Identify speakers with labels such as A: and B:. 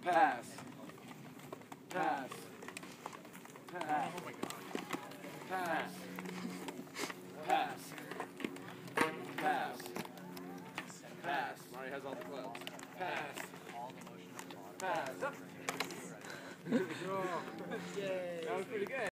A: Pass. Pass. Pass.
B: Oh my god.
A: Pass. Pass. Pass. Pass.
B: Mari has all the clubs.
A: Pass.
B: Pass.
A: Yay. That was pretty good.